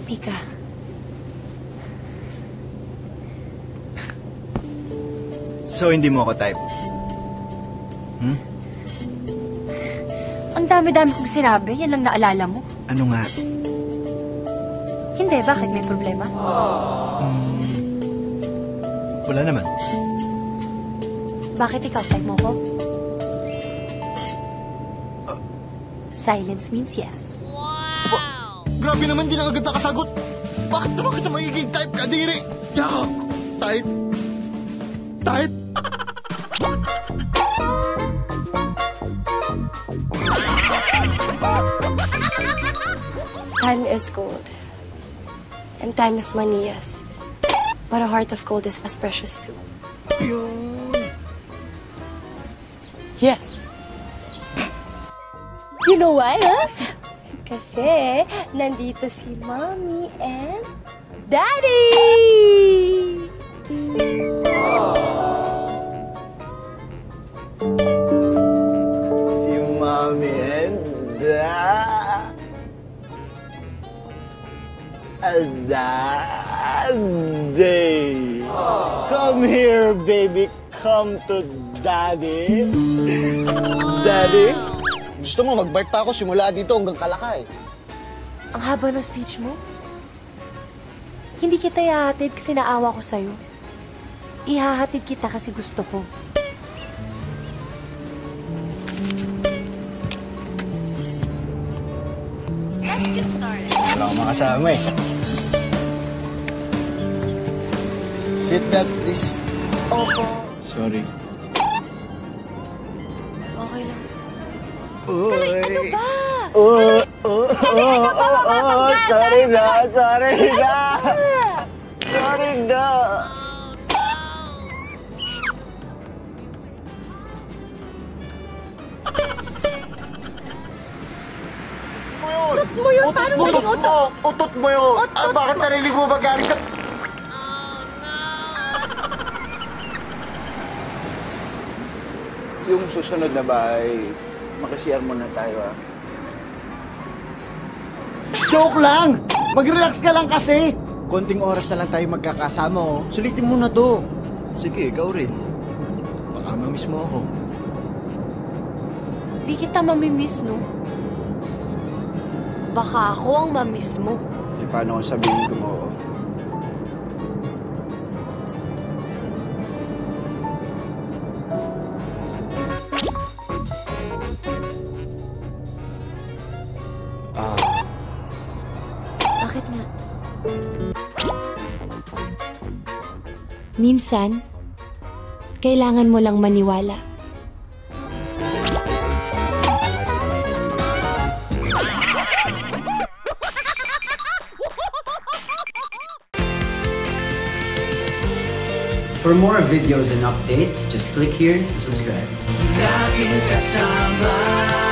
Mika. So, hindi mo ako type? Ang dami-dami kong sinabi. Yan lang naalala mo. Ano nga? Hindi, bakit? May problema? Wala naman. Bakit ikaw type mo ko? Silence means yes. Wow! Grabe naman, di na agad nakasagot. Bakit naman kita magiging type, Kadiri? Yak! Type? Type? Time is gold. And time is money, yes. But a heart of gold is as precious too. Yun. Yes. You know why, huh? Kasi nandito si Mommy and Daddy! Si Mommy and Daddy. Come here, baby. Come to Daddy. Daddy? Gusto mo, mag-bite pa ako simula dito hanggang Kalakay. Ang haba ng speech mo. Hindi kita ihahatid kasi naawa ko sa'yo. Ihahatid kita kasi gusto ko. Wala akong makasama eh. Sit that, please. Opo. Sorry. Okay lang. Uy. Ano ba? Sorry na. Sorry na. Utot mo yun! Paano maging utot? Utot mo yun! Bakit narinig mo ba galing sa... Yung susunod na bahay, makisiyar muna tayo, ha? Joke lang! Mag-relax ka lang kasi! Konting oras na lang tayo magkakasama, oh. Sulitin mo na to. Sige, ikaw rin. Baka mamiss mo ako. Di kita mamimiss, no? Baka ako ang mamiss mo. E paano kung sabihin ko mo, oh? Bakit nga? Minsan, kailangan mo lang maniwala. For more videos and updates, just click here to subscribe. Laging kasama.